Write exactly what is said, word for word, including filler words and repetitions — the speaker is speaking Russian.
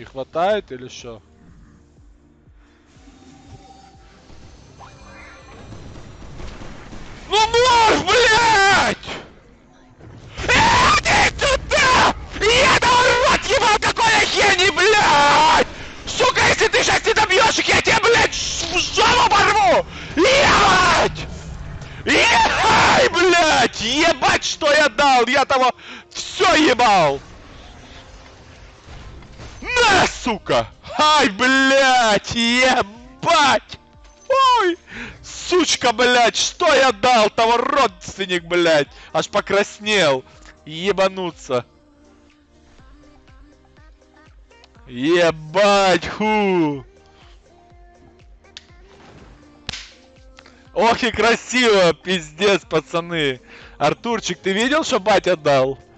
Не хватает или что? Ну нож, блядь! Иди сюда! Я урод ебал, какой я гений, блядь! Сука, если ты сейчас не добьешь их, я тебе, блядь, в жопу порву! Ебать! Ебать, блядь! Ебать, что я дал! Я того все ебал! На, сука! Ай, блядь! Ебать! Ой! Сучка, блядь! Что я дал? Того родственник, блядь! Аж покраснел! Ебануться! Ебать! Ху! Ох и красиво! Пиздец, пацаны! Артурчик, ты видел, что батя дал?